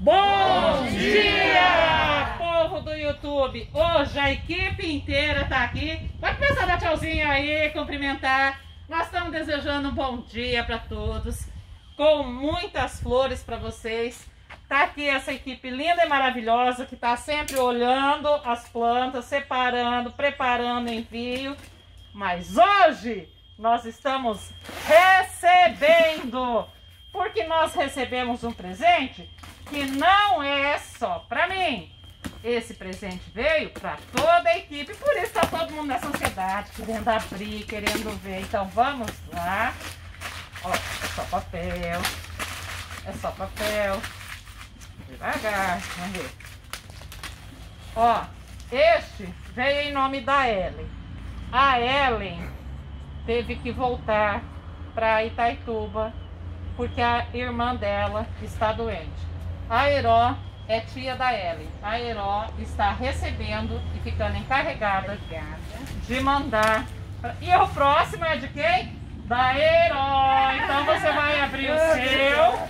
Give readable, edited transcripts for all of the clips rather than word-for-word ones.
Bom dia, povo do YouTube! Hoje a equipe inteira tá aqui. Pode começar a dar tchauzinho aí, cumprimentar. Nós estamos desejando um bom dia para todos, com muitas flores para vocês. Tá aqui essa equipe linda e maravilhosa que tá sempre olhando as plantas, separando, preparando envio. Mas hoje nós estamos recebendo, porque nós recebemos um presente que não é só para mim. Esse presente veio para toda a equipe, por isso está todo mundo nessa ansiedade, querendo abrir, querendo ver. Então vamos lá. Ó, é só papel. É só papel. Devagar, vamos ver. Ó, este veio em nome da Ellen. A Ellen teve que voltar para Itaituba porque a irmã dela está doente. A Heró é tia da Ellen. A Heró está recebendo e ficando encarregada de mandar. E o próximo é de quem? Da Heró. Então você vai abrir o seu.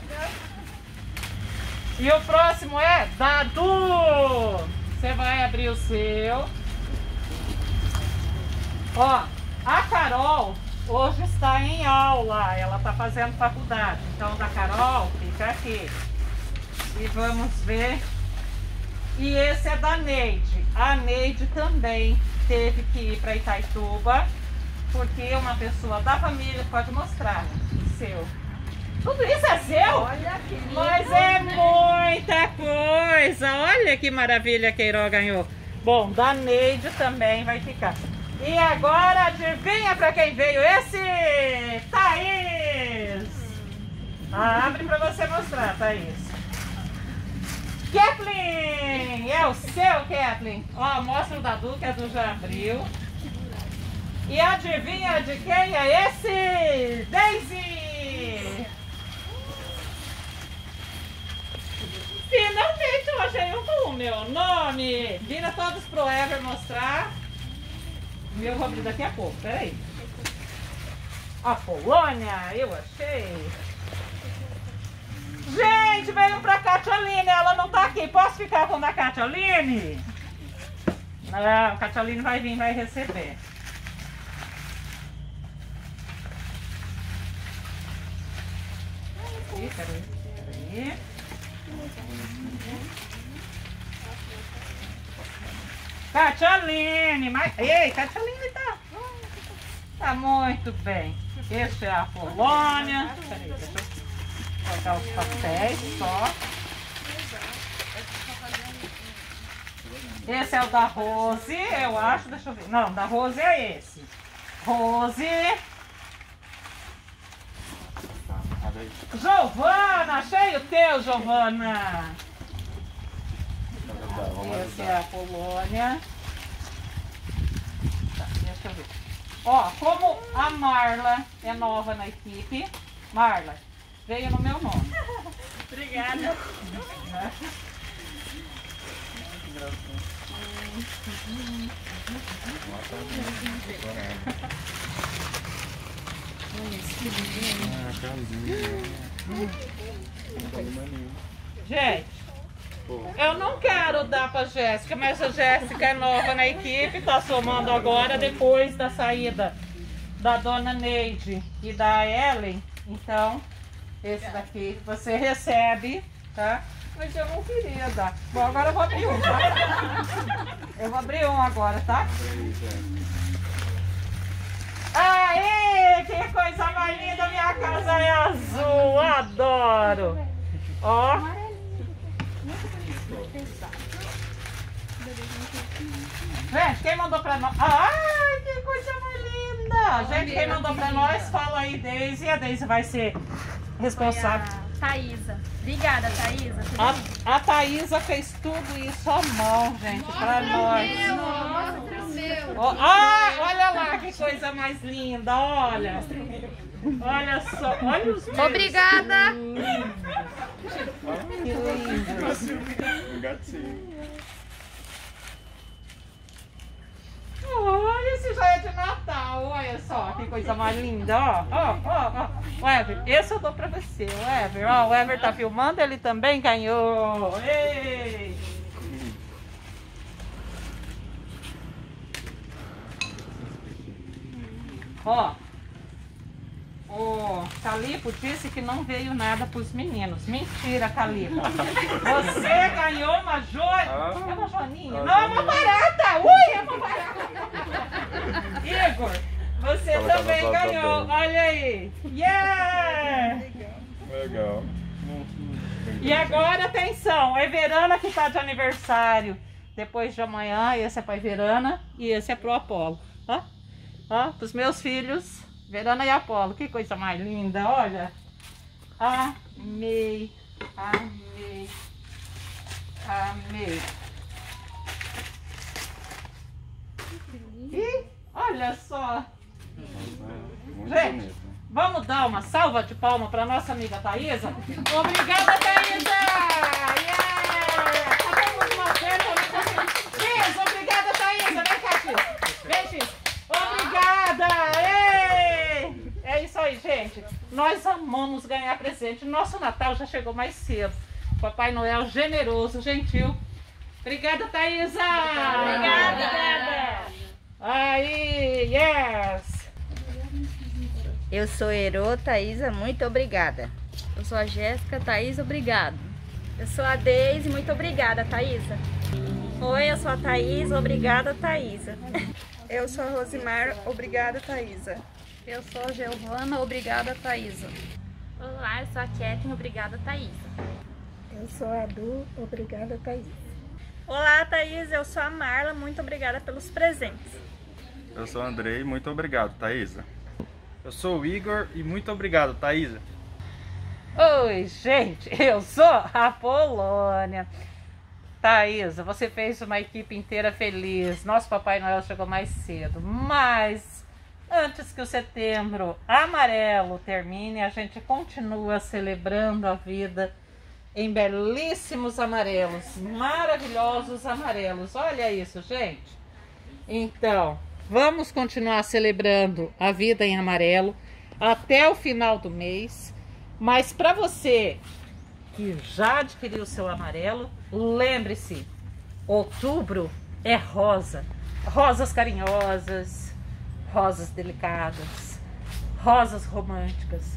E o próximo é da Du. Você vai abrir o seu. Ó, a Carol hoje está em aula. Ela está fazendo faculdade. Então, da Carol, fica aqui. E vamos ver. E esse é da Neide. A Neide também teve que ir para Itaituba, porque uma pessoa da família pode mostrar o seu. Tudo isso é seu? Olha que lindo. Mas é muita coisa. Olha que maravilha que a Heró ganhou. Bom, da Neide também vai ficar. E agora adivinha para quem veio esse? Thaís! Abre para você mostrar, Thaís. Kathleen! É o seu, Kathleen. Ó, mostra o da Du, que a Du já abriu. E adivinha de quem é esse? Daisy! Finalmente eu achei um com o meu nome. Vira todos pro Ever mostrar. O meu eu vou abrir daqui a pouco, peraí. A Polônia, eu achei. Gente, veio pra Catialine, ela não tá aqui. Posso ficar com a da Catialine? Não, a Catialine vai vir, vai receber. Peraí. Catialine, mas... Ei, Catialine tá muito bem. Este é a Polônia. Peraí, deixa eu colocar os papéis só. Esse é o da Rose, eu acho, deixa eu ver. Não, da Rose é esse. Rose. Giovana, achei o teu, Giovana. Esse é a Polônia. Tá, deixa eu ver. Ó, como a Marla é nova na equipe, Marla, veio no meu nome. Obrigada. Gente, eu não quero dar pra Jéssica, mas a Jéssica é nova na equipe, tá somando agora depois da saída da dona Neide e da Ellen. Então, esse daqui você recebe, tá? Mas eu não queria dar. Bom, agora eu vou abrir um, tá? Eu vou abrir um agora, tá? Aê, que coisa mais linda, minha casa é azul, adoro. Ó. Gente, quem mandou pra nós? Ai, que coisa mais linda. Gente, quem mandou pra nós, fala aí, Deise. A Deise vai ser responsável. Thaísa. Obrigada, Thaísa. A Thaísa fez tudo isso à mão, gente, pra nós. Ó, olha lá que coisa mais linda, olha. Olha só, olha os meus. Obrigada. Que lindos. Olha esse já é de Natal, olha só, que coisa mais linda, ó. O Ever, esse eu dou pra você, o Ever, ó, o Ever tá filmando, ele também ganhou. Ei! Ó, o Calipo disse que não veio nada pros meninos. Mentira, Calipo. Você ganhou uma joia. É uma joaninha? Não, é uma barata. Ui, é uma barata. Igor, você também ganhou. Olha aí. Yeah! Legal. E agora, atenção. É Verana que tá de aniversário. Depois de amanhã, esse é pra Verana e esse é pro Apolo. Ó. Ó, pros meus filhos, Verana e Apolo. Que coisa mais linda, olha. Amei, amei, amei. E olha só. Muito Gente, bonito. vamos dar uma salva de palmas para nossa amiga Thaísa? Obrigada, Thaísa! Yeah! Acabamos uma oferta. X, obrigada, Thaísa. Vem cá, X. Vem, X. Obrigada! Ei! É isso aí, gente. Nós amamos ganhar presente. Nosso Natal já chegou mais cedo. Papai Noel generoso, gentil. Obrigada, Thaísa! Obrigada. Aí, yes! Eu sou Herô, Thaísa, muito obrigada. Eu sou a Jéssica, Thaísa, obrigado. Eu sou a Deise, muito obrigada, Thaísa. Oi, eu sou a Thaísa, obrigada, Thaísa. Eu sou a Rosimar, obrigada, Thaísa. Eu sou a Giovana, obrigada, Thaísa. Olá, eu sou a Kathleen, obrigada, Thaísa. Eu sou a Du, obrigada, Thaísa. Olá, Thaísa, eu sou a Marla, muito obrigada pelos presentes. Eu sou o Andrei, muito obrigado, Thaísa. Eu sou o Igor e muito obrigado, Thaísa. Oi, gente, eu sou a Polônia. Thaísa, você fez uma equipe inteira feliz. Nosso Papai Noel chegou mais cedo, mas antes que o setembro amarelo termine, a gente continua celebrando a vida em belíssimos amarelos, maravilhosos amarelos. Olha isso, gente. Então, vamos continuar celebrando a vida em amarelo até o final do mês. Mas para você que já adquiriu o seu amarelo, lembre-se, outubro é rosa. Rosas carinhosas, rosas delicadas, rosas românticas,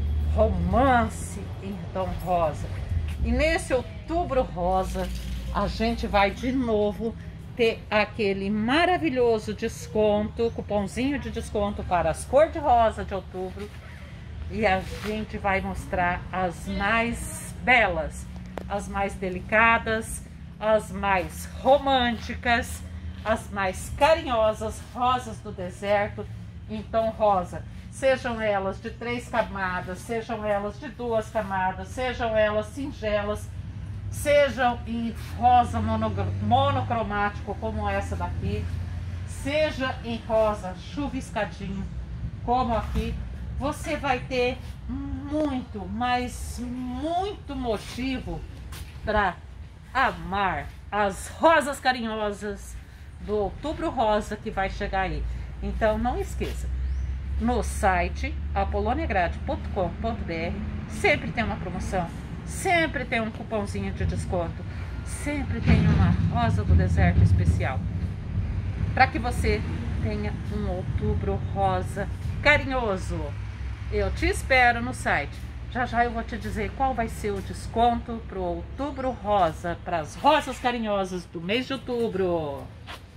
romance em tom rosa. E nesse outubro rosa, a gente vai de novo ter aquele maravilhoso desconto, cupomzinho de desconto para as cor-de-rosa de outubro. E a gente vai mostrar as mais belas, as mais delicadas, as mais românticas, as mais carinhosas, rosas do deserto em tom rosa. Sejam elas de 3 camadas, sejam elas de 2 camadas, sejam elas singelas, sejam em rosa monocromático como essa daqui, seja em rosa chuviscadinho como aqui. Você vai ter muito, mas muito motivo para amar as rosas carinhosas do outubro rosa que vai chegar aí. Então não esqueça, no site apoloniagrade.com.br sempre tem uma promoção, sempre tem um cupomzinho de desconto, sempre tem uma rosa do deserto especial, para que você tenha um outubro rosa carinhoso. Eu te espero no site. Já já eu vou te dizer qual vai ser o desconto para o outubro rosa, para as rosas carinhosas do mês de outubro.